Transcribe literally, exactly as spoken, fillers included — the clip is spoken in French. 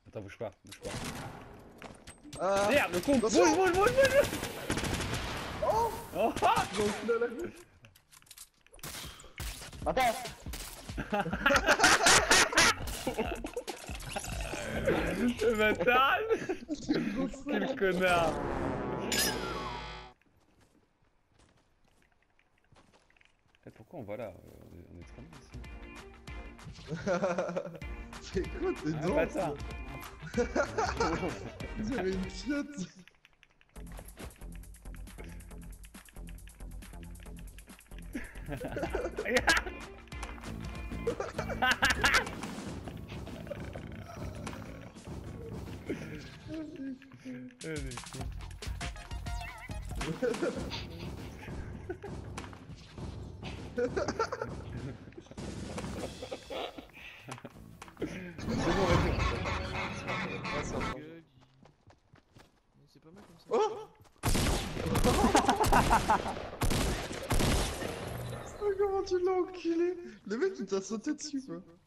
Attends, bouge pas, bouge pas. Ah. Merde, le con. Bouge, Attention. bouge, bouge, bouge. Oh. Oh ah. Bon, au final, la gauche. Attends. Le bâtard. Quel connard. Eh, pourquoi on va là? On est, on est très bien ici. C'est quoi tes Ah, dents? bâtard. Vous avez une chiotte. Allez, cool. C'est bon, vas-y. Ah, ça va. Gueule, il- C'est pas mal comme ça. Oh. Oh, comment tu l'as enculé? Le mec il t'a sauté dessus quoi.